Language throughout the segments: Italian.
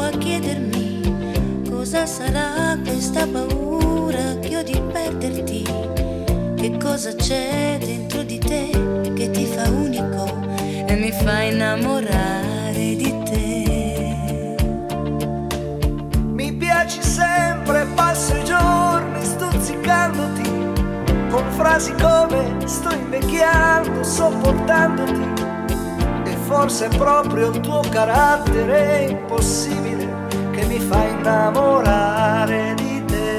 a chiedermi cosa sarà questa paura che ho di perderti. Che cosa c'è dentro di te che ti fa unico e mi fa innamorare di te. Mi piaci sempre, passo i giorni stuzzicandoti con frasi come sto invecchiando, sopportandoti. E forse è proprio il tuo carattere impossibile che mi fa innamorare di te.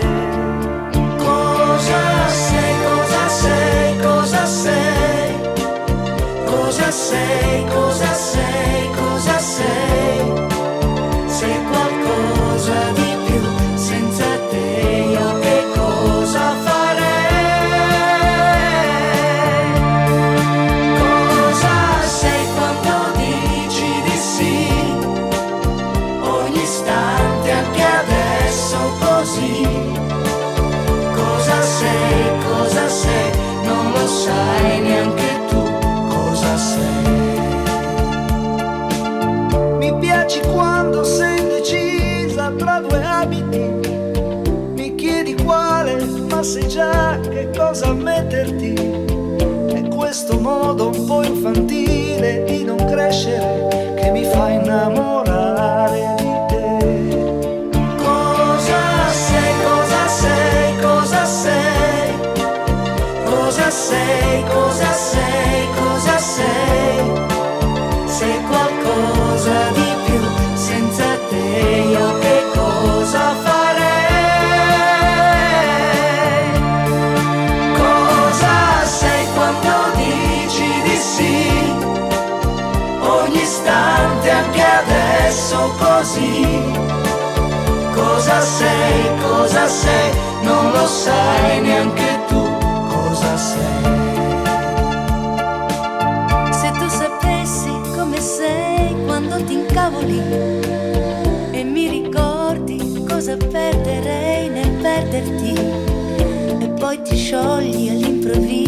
Cosa sei, cosa sei, cosa sei? Cosa sei, cosa sei, cosa sei? Sei qualcosa di più, senza te io che cosa farei? Cosa sei quando dici di sì? Ogni istante, anche adesso così. Cosa sei, non lo sai neanche tu cosa sei. Mi piaci quando sei indecisa tra due abiti, mi chiedi quale, ma sai già che cosa metterti. È questo modo un po' infantile di non crescere che mi fa innamorare di te. Cosa sei, cosa sei, cosa sei? Cosa sei, cosa sei, cosa sei? Sei qualcosa di più, senza te io che cosa farei? Cosa sei quando dici di sì? Ogni istante, anche adesso così. Cosa sei, non lo sai neanche tu cosa sei. Se tu sapessi come sei quando ti incavoli e mi ricordi cosa perderei nel perderti, e poi ti sciogli all'improvviso